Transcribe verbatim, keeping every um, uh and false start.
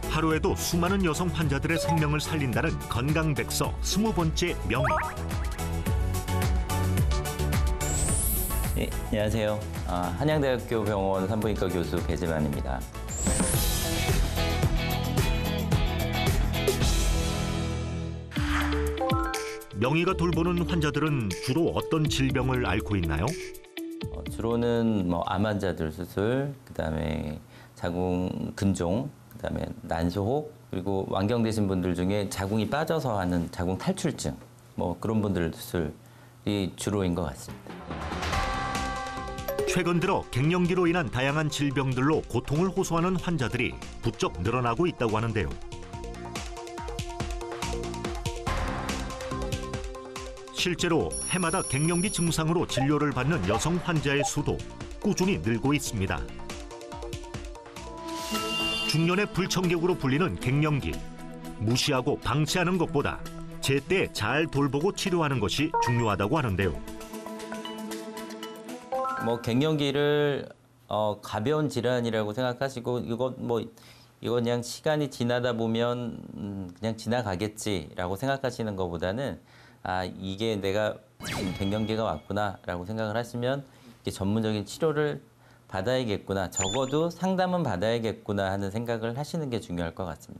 하루에도 수많은 여성 환자들의 생명을 살린다는 건강백서 스무 번째 명의. 네, 안녕하세요. 아, 한양대학교 병원 산부인과 교수 배재만입니다. 명의가 돌보는 환자들은 주로 어떤 질병을 앓고 있나요? 어, 주로는 뭐 암 환자들 수술, 그다음에 자궁 근종, 그다음에 난소혹, 그리고 완경되신 분들 중에 자궁이 빠져서 하는 자궁 탈출증, 뭐 그런 분들 수술이 주로인 것 같습니다. 최근 들어 갱년기로 인한 다양한 질병들로 고통을 호소하는 환자들이 부쩍 늘어나고 있다고 하는데요. 실제로 해마다 갱년기 증상으로 진료를 받는 여성 환자의 수도 꾸준히 늘고 있습니다. 중년의 불청객으로 불리는 갱년기. 무시하고 방치하는 것보다 제때 잘 돌보고 치료하는 것이 중요하다고 하는데요. 뭐 갱년기를 어, 가벼운 질환이라고 생각하시고 이거 뭐 이거 그냥 시간이 지나다 보면 음, 그냥 지나가겠지라고 생각하시는 것보다는 아 이게 내가 갱년기가 왔구나라고 생각을 하시면 이게 전문적인 치료를 받아야겠구나, 적어도 상담은 받아야겠구나 하는 생각을 하시는 게 중요할 것 같습니다.